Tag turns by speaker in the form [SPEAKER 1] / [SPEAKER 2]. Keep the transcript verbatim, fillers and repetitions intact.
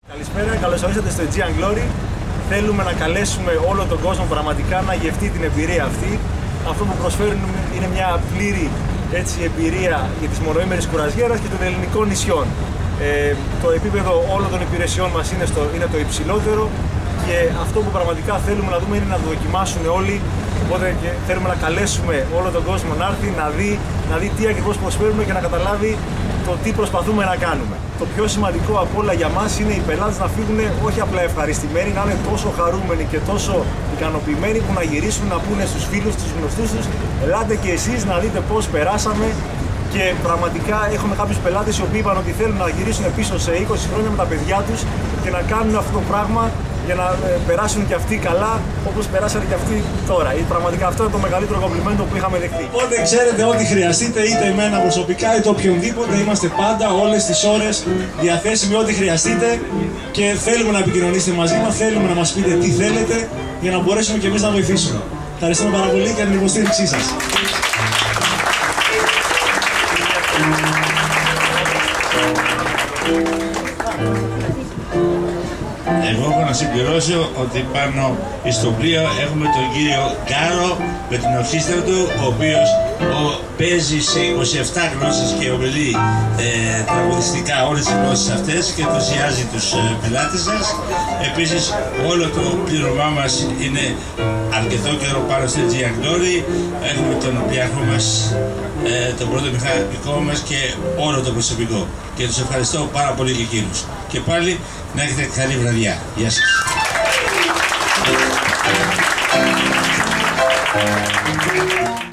[SPEAKER 1] Καλησπέρα, καλώς ορίσατε στο Aegean Glory. Θέλουμε να καλέσουμε όλο τον κόσμο πραγματικά να γευτεί την εμπειρία αυτή. Αυτό που προσφέρουν είναι μια πλήρη έτσι, εμπειρία για τις μονοήμερες κουραζιέρας και των ελληνικών νησιών. Ε, το επίπεδο όλων των υπηρεσιών μας είναι, στο, είναι το υψηλότερο και αυτό που πραγματικά θέλουμε να δούμε είναι να το δοκιμάσουν όλοι. Οπότε και θέλουμε να καλέσουμε όλο τον κόσμο να έρθει, να δει, να δει τι ακριβώς προσφέρουμε και να καταλάβει το τι προσπαθούμε να κάνουμε. Το πιο σημαντικό από όλα για μας είναι οι πελάτες να φύγουν όχι απλά ευχαριστημένοι, να είναι τόσο χαρούμενοι και τόσο ικανοποιημένοι που να γυρίσουν να πούνε στους φίλους, στους γνωστούς τους, ελάτε και εσείς να δείτε πώς περάσαμε. Και πραγματικά έχουμε κάποιους πελάτες οι οποίοι είπαν ότι θέλουν να γυρίσουν πίσω σε είκοσι χρόνια με τα παιδιά τους και να κάνουν αυτό το πράγμα για να περάσουν και αυτοί καλά όπως περάσανε και αυτοί τώρα. Πραγματικά αυτό είναι το μεγαλύτερο κομπλιμέντο που είχαμε δεχτεί. Οπότε ξέρετε ό,τι χρειαστείτε, είτε εμένα προσωπικά είτε οποιονδήποτε, είμαστε πάντα όλες τις ώρες διαθέσιμοι ό,τι χρειαστείτε και θέλουμε να επικοινωνήσετε μαζί μας, θέλουμε να μας πείτε τι θέλετε για να μπορέσουμε και εμείς να βοηθήσουμε. Ευχαριστούμε πάρα πολύ για την υποστήριξή σας.
[SPEAKER 2] Εγώ έχω να συμπληρώσω ότι πάνω στο πλοίο έχουμε τον κύριο Κάρο με την ορχήστρα του, ο οποίος ο, παίζει σε είκοσι επτά γλώσσες και ομιλεί ε, τραγουδιστικά όλες τις γλώσσες αυτές και ενθουσιάζει τους ε, πελάτες σας. Επίσης όλο το πλήρωμά μας είναι αρκετό καιρό πάνω στο Aegean Glory. Έχουμε τον πλοιάρχο μας, ε, τον πρώτο μηχανικό μας και όλο το προσωπικό. Και τους ευχαριστώ πάρα πολύ και εκείνους. Και πάλι να έχετε καλή βραδιά. Γεια σας.